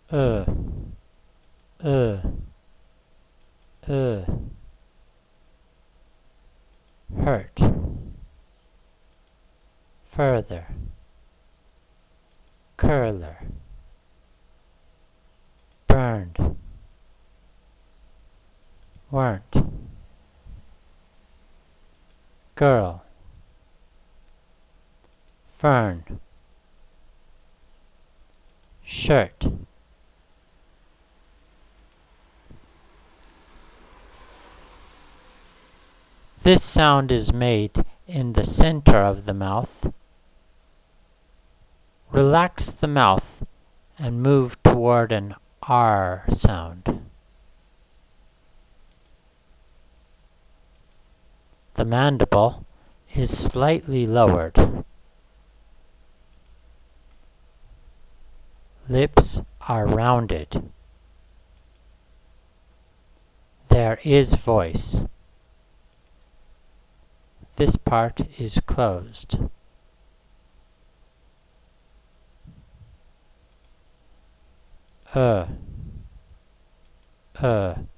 uh, uh, uh, hurt, further, curler, burned, weren't, girl, fern, shirt. This sound is made in the center of the mouth. Relax the mouth and move toward an R sound. The mandible is slightly lowered. Lips are rounded. There is voice. This part is closed. Uh,